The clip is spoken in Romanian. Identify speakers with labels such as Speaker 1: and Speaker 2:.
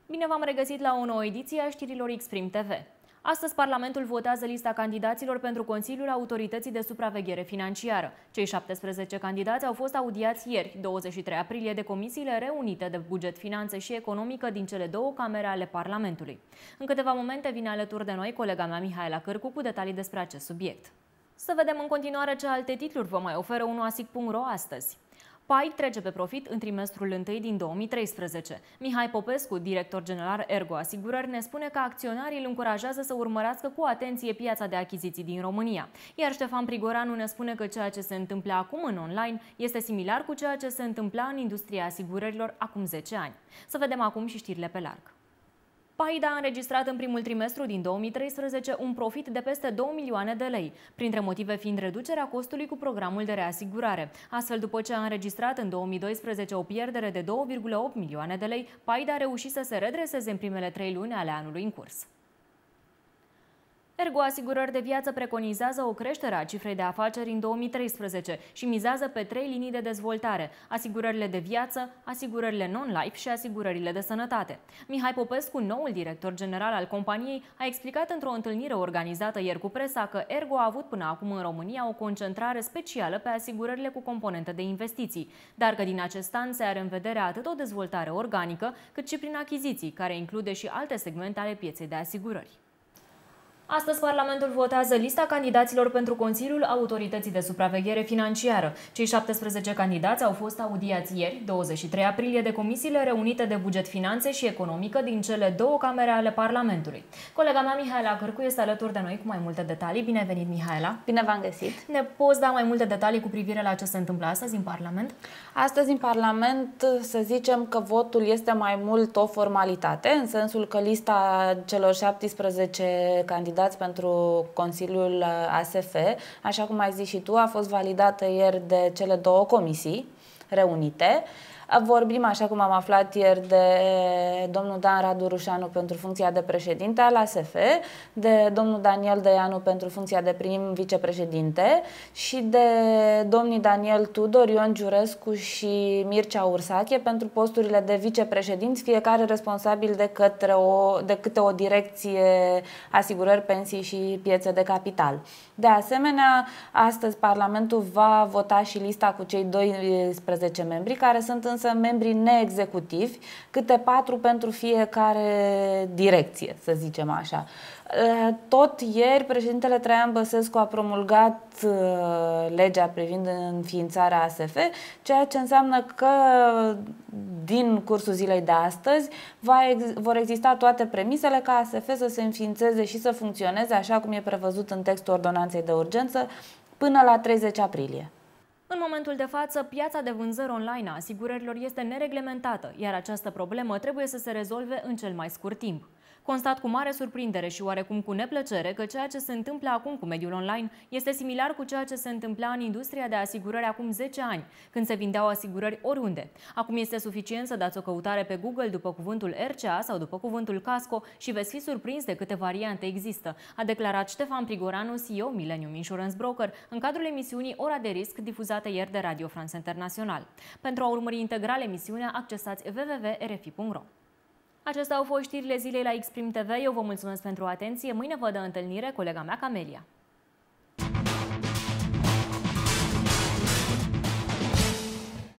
Speaker 1: Bine v-am regăsit la o nouă ediție a știrilor Xprim TV. Astăzi Parlamentul votează lista candidaților pentru Consiliul Autorității de Supraveghere Financiară. Cei 17 candidați au fost audiați ieri, 23 aprilie, de comisiile reunite de buget, finanțe și economică din cele două camere ale Parlamentului. În câteva momente vine alături de noi colega mea Mihaela Cârcu cu detalii despre acest subiect. Să vedem în continuare ce alte titluri vă mai oferă unoasic.ro astăzi. PAI trece pe profit în trimestrul 1 din 2013. Mihai Popescu, director general Ergo Asigurări, ne spune că acționarii îl încurajează să urmărească cu atenție piața de achiziții din România. Iar Ștefan Prigoranu ne spune că ceea ce se întâmplă acum în online este similar cu ceea ce se întâmpla în industria asigurărilor acum 10 ani. Să vedem acum și știrile pe larg. PAI a înregistrat în primul trimestru din 2013 un profit de peste 2 milioane de lei, printre motive fiind reducerea costului cu programul de reasigurare. Astfel, după ce a înregistrat în 2012 o pierdere de 2,8 milioane de lei, PAI a reușit să se redreseze în primele 3 luni ale anului în curs. Ergo Asigurări de Viață preconizează o creștere a cifrei de afaceri în 2013 și mizează pe 3 linii de dezvoltare: asigurările de viață, asigurările non-life și asigurările de sănătate. Mihai Popescu, noul director general al companiei, a explicat într-o întâlnire organizată ieri cu presa că Ergo a avut până acum în România o concentrare specială pe asigurările cu componentă de investiții, dar că din acest an se are în vedere atât o dezvoltare organică, cât și prin achiziții, care include și alte segmente ale pieței de asigurări. Astăzi Parlamentul votează lista candidaților pentru Consiliul Autorității de Supraveghere Financiară. Cei 17 candidați au fost audiați ieri, 23 aprilie, de comisiile reunite de buget, finanțe și economică din cele două camere ale Parlamentului. Colega mea, Mihaela Cârcu, este alături de noi cu mai multe detalii. Bine ai venit, Mihaela!
Speaker 2: Bine v-am găsit!
Speaker 1: Ne poți da mai multe detalii cu privire la ce se întâmplă astăzi în Parlament?
Speaker 2: Astăzi în Parlament, să zicem că votul este mai mult o formalitate, în sensul că lista celor 17 candidați pentru Consiliul ASF, așa cum ai zis și tu, a fost validată ieri de cele două comisii reunite. Vorbim, așa cum am aflat ieri, de domnul Dan Radu Rușanu pentru funcția de președinte al ASF, de domnul Daniel Dăianu pentru funcția de prim vicepreședinte și de domnii Daniel Tudor, Ion Giurescu și Mircea Ursache pentru posturile de vicepreședinți, fiecare responsabil de câte o direcție asigurări, pensii și piețe de capital. De asemenea, astăzi Parlamentul va vota și lista cu cei 12 membri, care sunt însă membri neexecutivi, câte 4 pentru fiecare direcție, să zicem așa. Tot ieri, președintele Traian Băsescu a promulgat legea privind înființarea ASF, ceea ce înseamnă că din cursul zilei de astăzi vor exista toate premisele ca ASF să se înființeze și să funcționeze așa cum e prevăzut în textul ordonanței de urgență până la 30 aprilie.
Speaker 1: În momentul de față, piața de vânzări online a asigurărilor este nereglementată, iar această problemă trebuie să se rezolve în cel mai scurt timp. Constat cu mare surprindere și oarecum cu neplăcere că ceea ce se întâmplă acum cu mediul online este similar cu ceea ce se întâmpla în industria de asigurări acum 10 ani, când se vindeau asigurări oriunde. Acum este suficient să dați o căutare pe Google după cuvântul RCA sau după cuvântul Casco și veți fi surprins de câte variante există, a declarat Ștefan Prigoranu, CEO Millennium Insurance Broker, în cadrul emisiunii Ora de Risc, difuzată ieri de Radio France International. Pentru a urmări integral emisiunea, accesați www.rfi.ro. Acestea au fost știrile zilei la Xprim TV. Eu vă mulțumesc pentru atenție. Mâine vă dă întâlnire colega mea, Camelia.